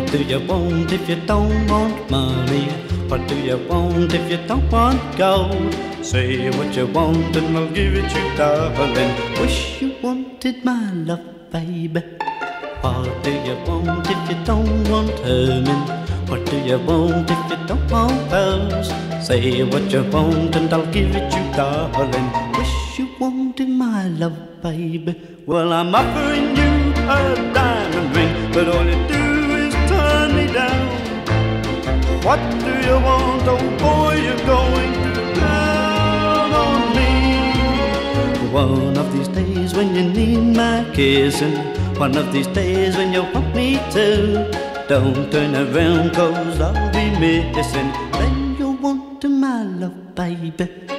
do you want if you don't want money? What do you want if you don't want gold? Say what you want and I'll give it you, darling. Wish you wanted my love, baby. What do you want if you don't want Herman? What do you want if you don't want pearls? Say what you want and I'll give it you, darling. Wish you wanted my love, baby. Well, I'm offering you a diamond ring, but all you do is turn me down. What do you want? Oh boy, you're going to down on me. One of these days when you need my kissing, one of these days when you want me to, don't turn around 'cause I'll be missing. Then you'll want my love, baby.